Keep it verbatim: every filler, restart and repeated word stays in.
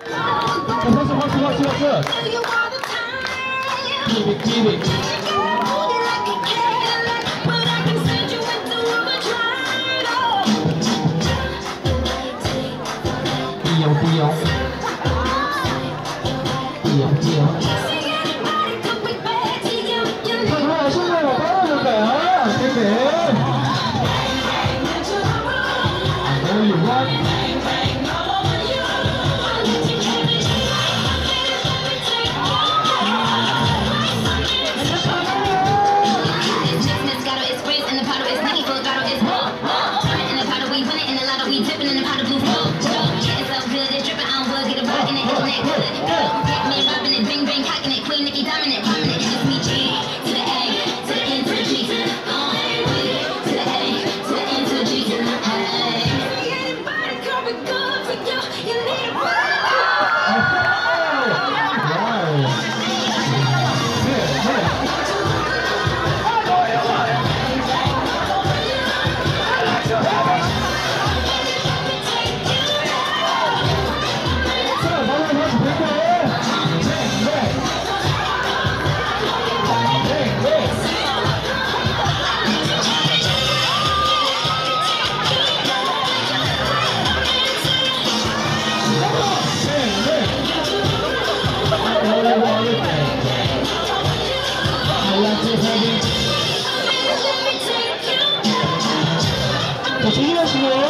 박수, 박수, 박수, 박수. 기믹, 기믹. 띠용, 띠용. 띠용, 띠용. 자, 그럼 아시나요? 따라해볼까요? 땡땡. Only one. 조심하시고요.